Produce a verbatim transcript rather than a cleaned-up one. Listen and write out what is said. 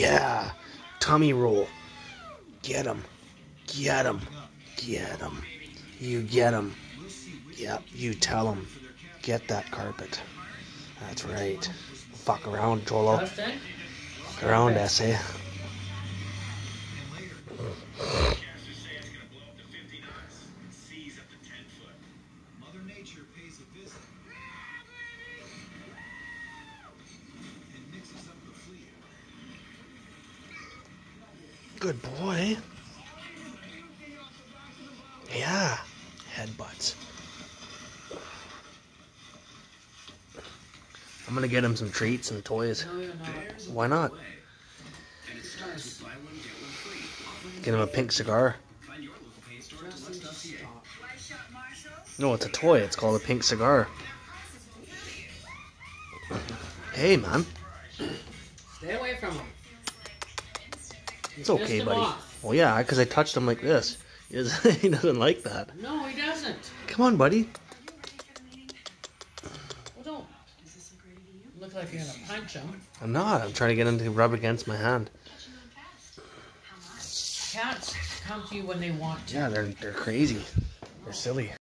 Yeah. Tummy roll. Get him. Get him. Get him. You get him. Yep, you tell him. Get that carpet. That's right. Fuck around, cholo. Fuck around, essay. Good boy. Yeah. Headbutts. I'm gonna get him some treats and toys. No, you're not. Why not? Get him a pink cigar. No, it's a toy. It's called a pink cigar. Hey, man. Stay away from him. It's okay, buddy. Well, yeah, because I touched him like this. He doesn't, he doesn't like that. No, he doesn't. Come on, buddy. Well, don't. Look like you're gonna punch him. I'm not. I'm trying to get him to rub against my hand. Cats come to you when they want to. Yeah, they're they're crazy. They're silly.